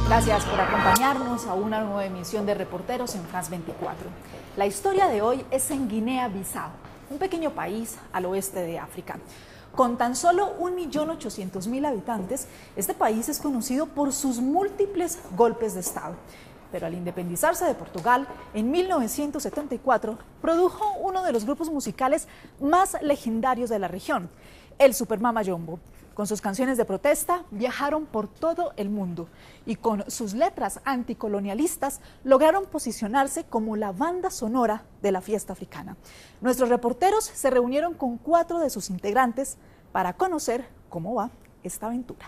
Gracias por acompañarnos a una nueva emisión de Reporteros en France 24. La historia de hoy es en Guinea-Bissau, un pequeño país al oeste de África. Con tan solo 1.800.000 habitantes, este país es conocido por sus múltiples golpes de Estado. Pero al independizarse de Portugal, en 1974, produjo uno de los grupos musicales más legendarios de la región, el Super Mama Jumbo. Con sus canciones de protesta viajaron por todo el mundo y con sus letras anticolonialistas lograron posicionarse como la banda sonora de la fiesta africana. Nuestros reporteros se reunieron con 4 de sus integrantes para conocer cómo va esta aventura.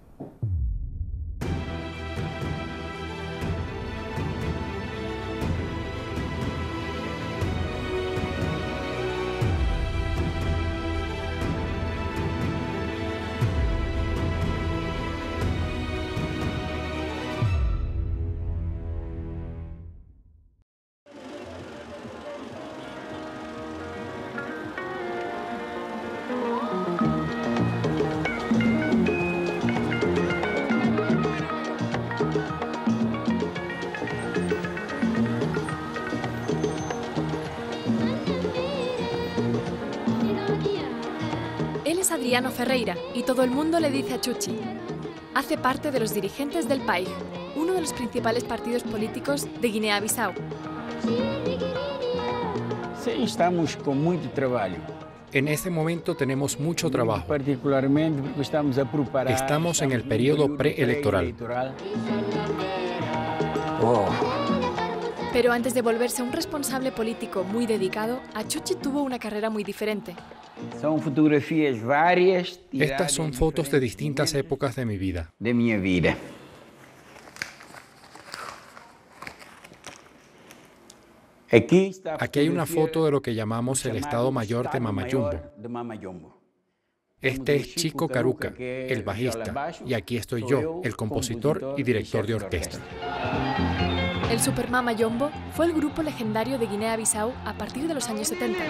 Adriano Ferreira, y todo el mundo le dice a Chuchi. Hace parte de los dirigentes del PAIG, uno de los principales partidos políticos de Guinea-Bissau. Sí, estamos con mucho trabajo. En este momento tenemos mucho trabajo. Particularmente porque estamos en el periodo preelectoral. Pero antes de volverse un responsable político muy dedicado, Achuchi tuvo una carrera muy diferente. Son fotografías varias. Estas son fotos de distintas épocas de mi vida. Aquí hay una foto de lo que llamamos el Estado Mayor de Mama Jumbo. Este es Chico Caruca, el bajista, y aquí estoy yo, el compositor y director de orquesta. El Super Mama Jumbo fue el grupo legendario de Guinea-Bissau a partir de los años 70.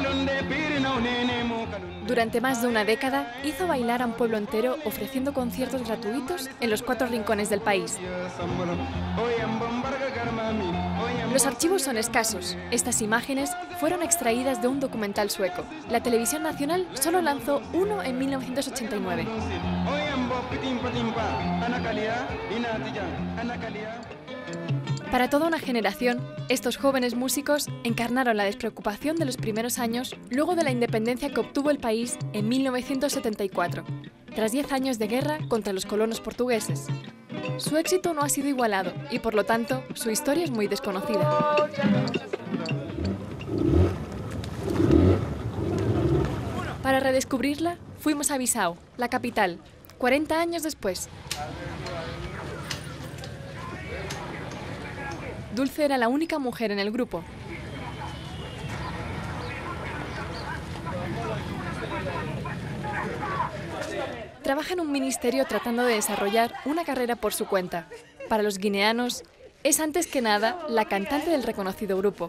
Durante más de una década hizo bailar a un pueblo entero ofreciendo conciertos gratuitos en los 4 rincones del país. Los archivos son escasos. Estas imágenes fueron extraídas de un documental sueco. La televisión nacional solo lanzó uno en 1989. Para toda una generación, estos jóvenes músicos encarnaron la despreocupación de los primeros años luego de la independencia que obtuvo el país en 1974, tras 10 años de guerra contra los colonos portugueses. Su éxito no ha sido igualado y, por lo tanto, su historia es muy desconocida. Para redescubrirla, fuimos a Bissau, la capital, 40 años después. Dulce era la única mujer en el grupo. Trabaja en un ministerio tratando de desarrollar una carrera por su cuenta. Para los guineanos, es antes que nada la cantante del reconocido grupo.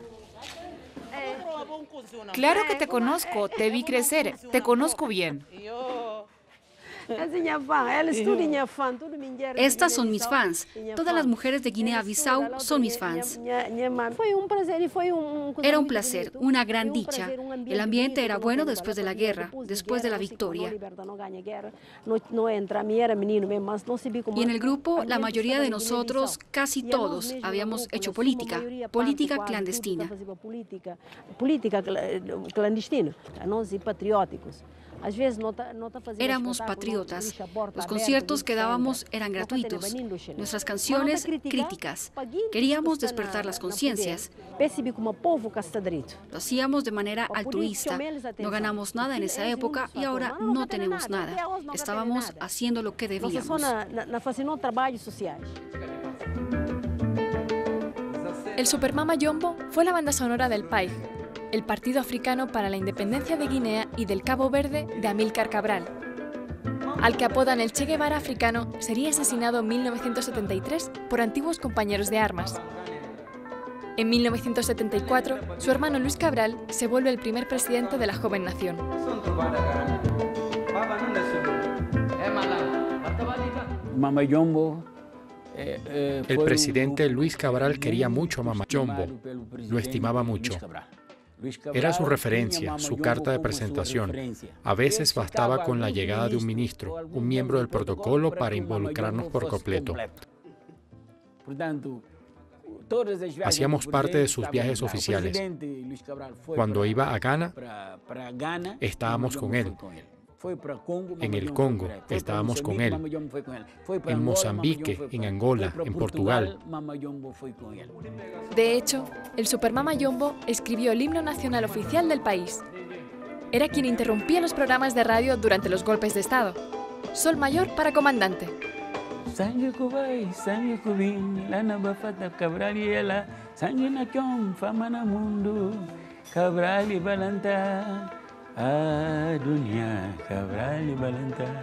Claro que te conozco, te vi crecer, te conozco bien. Estas son mis fans. Todas las mujeres de Guinea-Bissau son mis fans. Era un placer, una gran dicha. El ambiente era bueno después de la guerra, después de la victoria. Y en el grupo, la mayoría de nosotros, casi todos, habíamos hecho política clandestina. Éramos patriotas. Los conciertos que dábamos eran gratuitos. Nuestras canciones, críticas. Queríamos despertar las conciencias. Lo hacíamos de manera altruista. No ganamos nada en esa época y ahora no tenemos nada. Estábamos haciendo lo que debíamos. El Super Mama Jumbo fue la banda sonora del PAIG, el Partido Africano para la Independencia de Guinea y del Cabo Verde de Amílcar Cabral. Al que apodan el Che Guevara africano, sería asesinado en 1973 por antiguos compañeros de armas. En 1974, su hermano Luis Cabral se vuelve el primer presidente de la joven nación. Mama Jumbo El presidente Luis Cabral quería mucho a Mama Yombo, lo estimaba mucho. Era su referencia, su carta de presentación. A veces bastaba con la llegada de un ministro, un miembro del protocolo para involucrarnos por completo. Hacíamos parte de sus viajes oficiales. Cuando iba a Ghana, estábamos con él. En el Congo, estábamos con él. En Mozambique, en Angola, en Portugal. De hecho, el Supermama Yombo escribió el himno nacional oficial del país. Era quien interrumpía los programas de radio durante los golpes de Estado. Sol mayor para comandante. Sangue Kubai, sangue Kubin, lana bafata Cabral y ela, sangue nakion, fama na mundo, Cabral y Balanta, a dunia, Cabral y Balanta.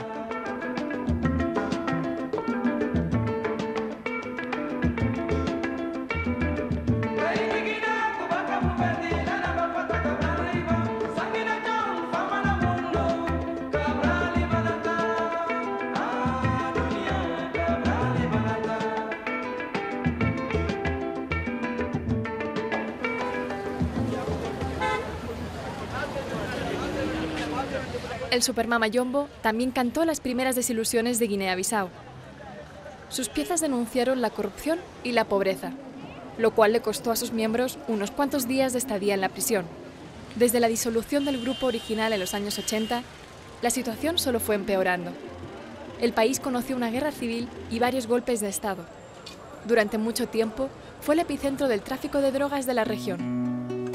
El Supermama Yombo también cantó las primeras desilusiones de Guinea-Bissau. Sus piezas denunciaron la corrupción y la pobreza, lo cual le costó a sus miembros unos cuantos días de estadía en la prisión. Desde la disolución del grupo original en los años 80, la situación solo fue empeorando. El país conoció una guerra civil y varios golpes de Estado. Durante mucho tiempo, fue el epicentro del tráfico de drogas de la región.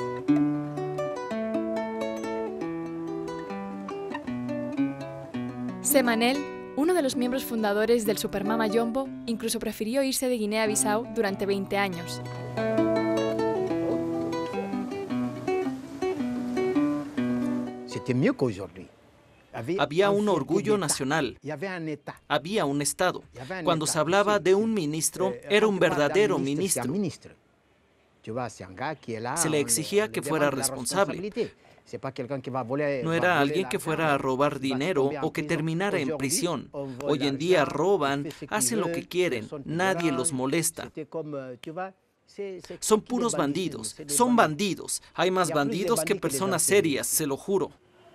Semanel, uno de los miembros fundadores del Supermama Yombo, incluso prefirió irse de Guinea-Bissau durante 20 años. Había un orgullo nacional, había un Estado. Cuando se hablaba de un ministro, era un verdadero ministro. Se le exigía que fuera responsable. No era alguien que fuera a robar dinero o que terminara en prisión. Hoy en día roban, hacen lo que quieren, nadie los molesta. Son puros bandidos, son bandidos. Hay más bandidos que personas serias, se lo juro.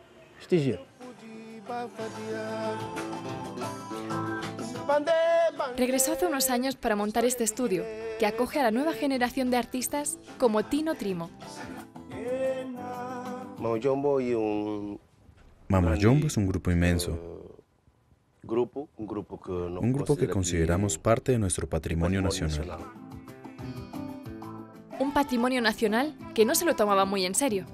Regresó hace unos años para montar este estudio, que acoge a la nueva generación de artistas como Tino Trimo. Mama Yombo es un grupo inmenso, un grupo que consideramos parte de nuestro patrimonio nacional. Un patrimonio nacional que no se lo tomaba muy en serio.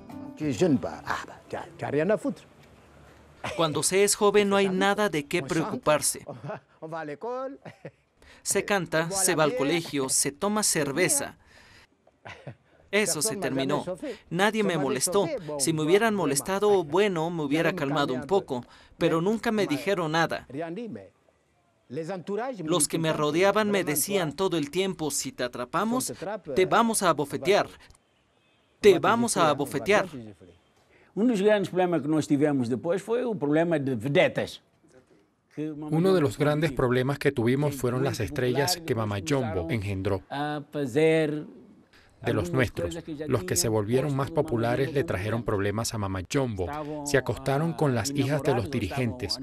Cuando se es joven no hay nada de qué preocuparse. Se canta, se va al colegio, se toma cerveza. Eso se terminó. Nadie me molestó. Si me hubieran molestado, bueno, me hubiera calmado un poco, pero nunca me dijeron nada. Los que me rodeaban me decían todo el tiempo, si te atrapamos, te vamos a abofetear. Te vamos a abofetear. Uno de los grandes problemas que nós tivemos después fue el problema de vedetas. Uno de los grandes problemas que tuvimos fueron las estrellas que Mama Yombo engendró. De los nuestros, los que se volvieron más populares le trajeron problemas a Mama Yombo. Se acostaron con las hijas de los dirigentes.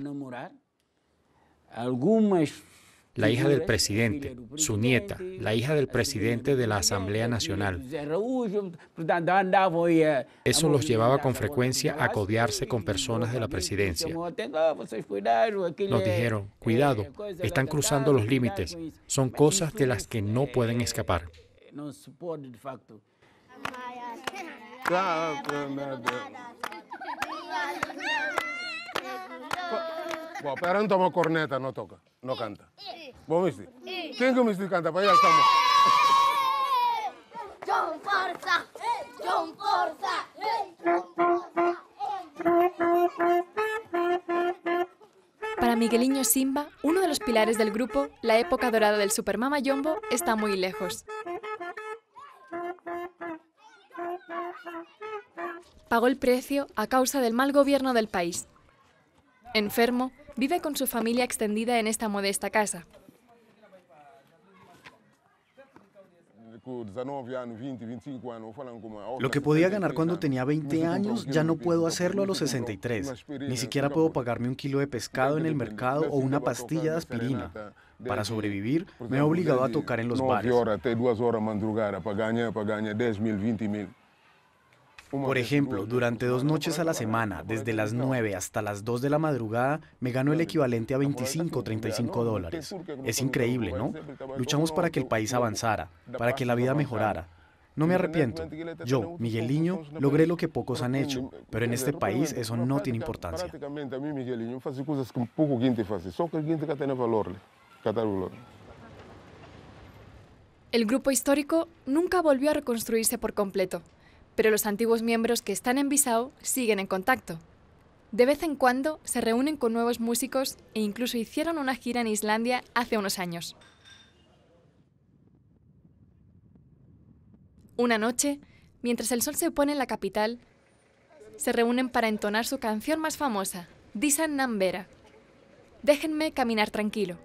La hija del presidente, su nieta, la hija del presidente de la Asamblea Nacional. Eso los llevaba con frecuencia a codearse con personas de la presidencia. Nos dijeron, cuidado, están cruzando los límites, son cosas de las que no pueden escapar. Pero no toma corneta, no toca, no canta. ¿Vos viste? ¿Quién que me canta? Para allá estamos. John Forza, John Forza. Para Migueliño Simba, uno de los pilares del grupo, la época dorada del Supermama Yombo está muy lejos. Pagó el precio a causa del mal gobierno del país. Enfermo, vive con su familia extendida en esta modesta casa. Lo que podía ganar cuando tenía 20 años, ya no puedo hacerlo a los 63. Ni siquiera puedo pagarme 1 kilo de pescado en el mercado o una pastilla de aspirina. Para sobrevivir, me he obligado a tocar en los bares. Por ejemplo, durante 2 noches a la semana, desde las 9 hasta las 2 de la madrugada, me gano el equivalente a 25 o 35 dólares. Es increíble, ¿no? Luchamos para que el país avanzara, para que la vida mejorara. No me arrepiento. Yo, Miguelinho, logré lo que pocos han hecho, pero en este país eso no tiene importancia. El grupo histórico nunca volvió a reconstruirse por completo, pero los antiguos miembros que están en Bissau siguen en contacto. De vez en cuando se reúnen con nuevos músicos e incluso hicieron una gira en Islandia hace unos años. Una noche, mientras el sol se pone en la capital, se reúnen para entonar su canción más famosa, Disan Nambera. Déjenme caminar tranquilo.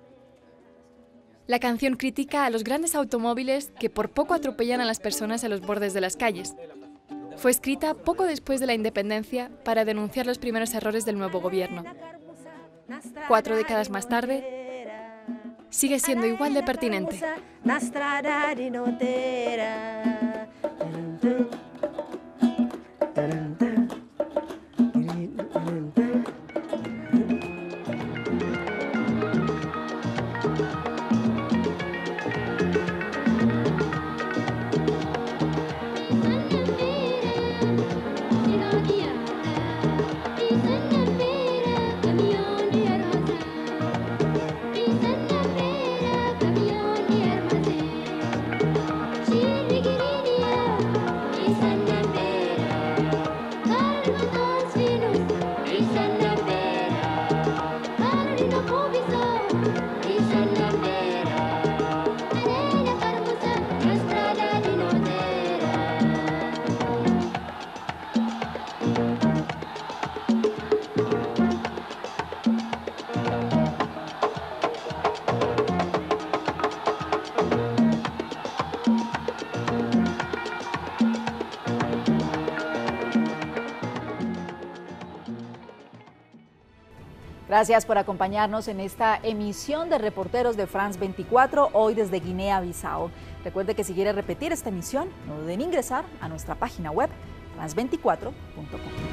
La canción critica a los grandes automóviles que por poco atropellan a las personas en los bordes de las calles. Fue escrita poco después de la independencia para denunciar los primeros errores del nuevo gobierno. 4 décadas más tarde, sigue siendo igual de pertinente. Gracias por acompañarnos en esta emisión de Reporteros de France 24, hoy desde Guinea-Bissau. Recuerde que si quiere repetir esta emisión, no duden en ingresar a nuestra página web france24.com.